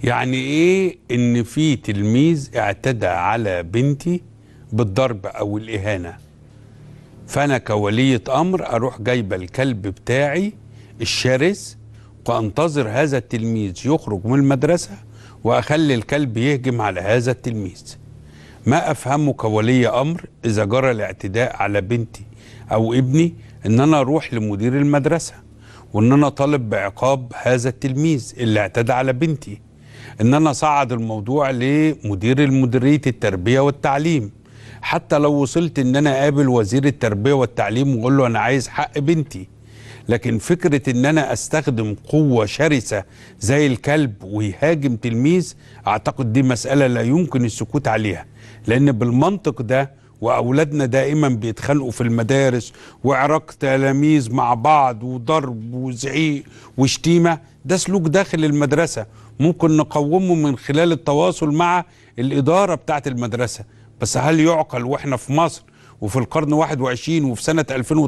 يعني ايه ان في تلميذ اعتدى على بنتي بالضرب او الاهانه، فانا كولية امر اروح جايبه الكلب بتاعي الشرس وانتظر هذا التلميذ يخرج من المدرسه واخلي الكلب يهجم على هذا التلميذ؟ ما افهمه كولي امر اذا جرى الاعتداء على بنتي او ابني ان انا اروح لمدير المدرسه وان انا طالب بعقاب هذا التلميذ اللي اعتدى على بنتي، ان انا صعد الموضوع لمدير مديريه التربيه والتعليم، حتى لو وصلت ان انا اقابل وزير التربيه والتعليم واقول له انا عايز حق بنتي. لكن فكره ان انا استخدم قوه شرسه زي الكلب ويهاجم تلميذ، اعتقد دي مساله لا يمكن السكوت عليها، لان بالمنطق ده واولادنا دائما بيتخانقوا في المدارس وعراق تلاميذ مع بعض وضرب وزعيق وشتيمه، ده سلوك داخل المدرسه ممكن نقومه من خلال التواصل مع الاداره بتاعه المدرسه. بس هل يعقل واحنا في مصر وفي القرن 21 وفي سنه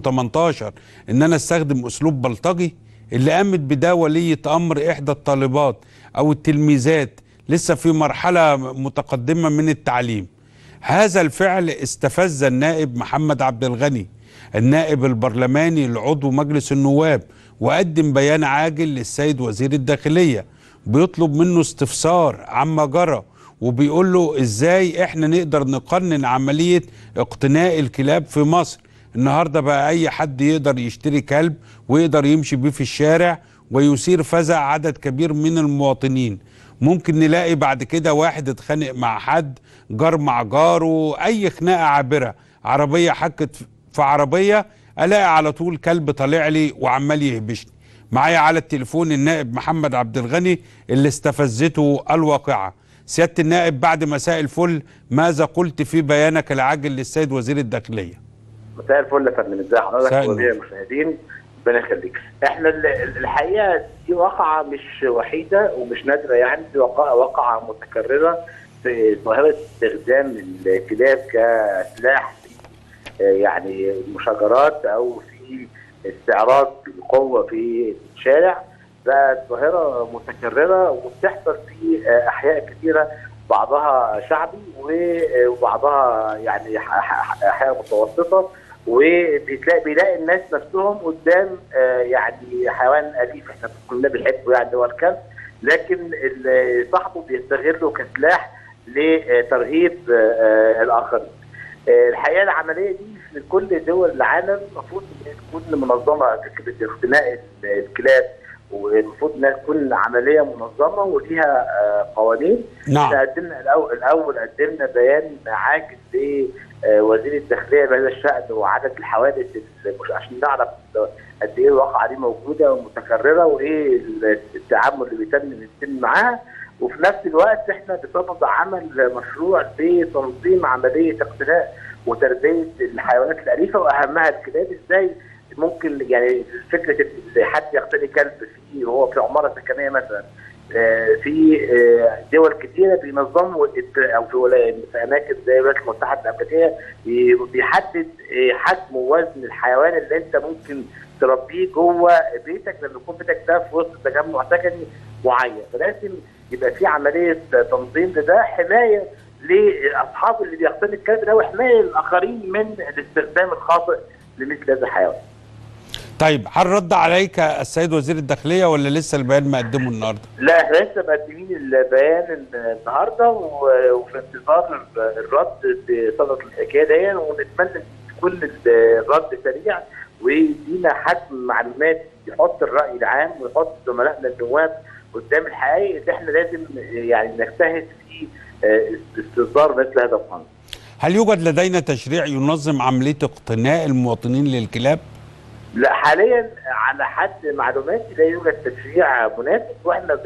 2018 ان انا استخدم اسلوب بلطجي؟ اللي قامت بده ولية امر احدى الطالبات او التلميذات لسه في مرحله متقدمه من التعليم. هذا الفعل استفز النائب محمد عبد الغني النائب البرلماني لعضو مجلس النواب، وقدم بيان عاجل للسيد وزير الداخلية بيطلب منه استفسار عما جرى، وبيقول له ازاي احنا نقدر نقنن عملية اقتناء الكلاب في مصر. النهاردة بقى اي حد يقدر يشتري كلب ويقدر يمشي بيه في الشارع ويثير فزع عدد كبير من المواطنين. ممكن نلاقي بعد كده واحد اتخانق مع حد، جار مع جاره، اي خناقه عابره، عربيه حكت في عربيه، الاقي على طول كلب طالع لي وعمال يهبشني. معايا على التليفون النائب محمد عبد الغني اللي استفزته الواقعه. سياده النائب، بعد مساء الفل، ماذا قلت في بيانك العاجل للسيد وزير الداخليه؟ مساء الفل يا فندم، ازي حضرتك وجميع المشاهدين؟ ربنا يخليك. احنا الحقيقه دي واقعه مش وحيده ومش نادره، يعني دي واقعه متكرره في ظاهره استخدام الكلاب كسلاح في يعني المشاجرات او في استعراض القوه في الشارع. ده ظاهره متكرره وبتحصل في احياء كثيره، بعضها شعبي وبعضها يعني احياء متوسطه، وبيلاقي الناس نفسهم قدام يعني حيوان اليف احنا كلنا بنحبه، يعني هو الكلب، لكن صاحبه بيستغله كسلاح لترهيب الاخرين. الحقيقه العمليه دي في كل دول العالم المفروض تكون منظمه، فكره اقتناء الكلاب، والمفروض انها تكون عمليه منظمه وليها قوانين. نعم. احنا قدمنا الاول قدمنا بيان عاجل لوزير الداخليه بهذا الشان وعدد الحوادث عشان نعرف قد ايه الواقعه دي موجوده ومتكرره وايه التعامل اللي بيتم معاها. وفي نفس الوقت احنا بصدد عمل مشروع لتنظيم عمليه اقتناء وتربيه الحيوانات الاليفه واهمها الكلاب. ازاي ممكن يعني فكره حد يقتني كلب فيه وهو في عماره سكنيه مثلا، في دول كثيره بينظموا او في اماكن زي الولايات المتحده الامريكيه بيحدد حجم ووزن الحيوان اللي انت ممكن تربيه جوه بيتك لما يكون بيتك ده في وسط تجمع سكني معين. فلازم يبقى في عمليه تنظيم لده، حمايه لاصحاب اللي بيقتني الكلب ده وحمايه الاخرين من الاستخدام الخاطئ لمثل هذا الحيوان. طيب، هل رد عليك السيد وزير الداخليه ولا لسه البيان مقدمه النهارده؟ لا، احنا لسه مقدمين البيان النهارده وفي انتظار الرد بصدد الحكايه دي، ونتمنى كل الرد سريع ويدينا حجم معلومات يحط الراي العام ويحط زملائنا النواب قدام الحقائق اللي احنا لازم يعني نجتهد في استصدار مثل هذا القانون. هل يوجد لدينا تشريع ينظم عمليه اقتناء المواطنين للكلاب؟ لا، حاليا على حد معلوماتي لا يوجد تشريع مناسب، واحنا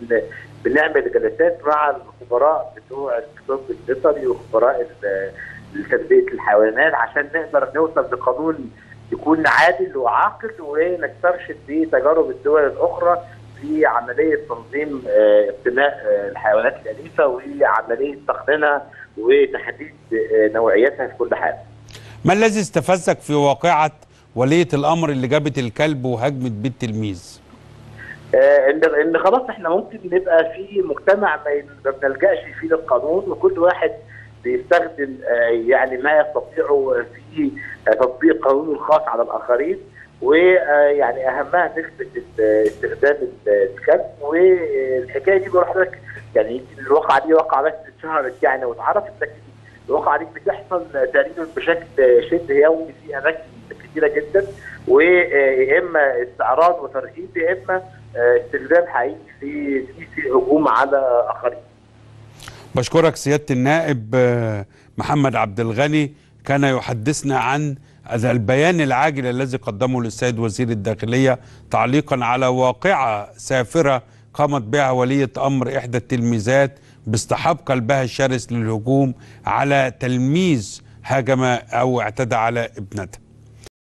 بنعمل جلسات مع الخبراء بتوع الطب البيطري وخبراء تربيه الحيوانات عشان نقدر نوصل لقانون يكون عادل وعاقل ونسترشد بتجارب الدول الاخرى في عمليه تنظيم اقتناء الحيوانات الاليفه وعمليه تقنينها وتحديد نوعيتها في كل حاله. ما الذي استفزك في واقعه ولية الأمر اللي جابت الكلب وهجمت بيت تلميذ؟ ان خلاص احنا ممكن نبقى في مجتمع ما بنلجاش فيه للقانون، وكل واحد بيستخدم يعني ما يستطيعه في تطبيق قانونه الخاص على الاخرين، ويعني اهمها نسبه استخدام الكلب. والحكايه دي بقول لحضرتك يعني يمكن الواقعه دي واقعه بس اتشهرت يعني واتعرفت، لكن الواقعه دي بتحصل تقريبا بشكل شبه يومي في اماكن كثيره جدا، ويا اما استعراض وترهيب يا اما استخدام حقيقي في هجوم على اخرين. بشكرك سيادة النائب محمد عبد الغني، كان يحدثنا عن البيان العاجل الذي قدمه للسيد وزير الداخلية تعليقا على واقعة سافرة قامت بها ولية أمر إحدى التلميذات باصطحاب كلبها الشرس للهجوم على تلميذ هاجم أو اعتدى على ابنتها.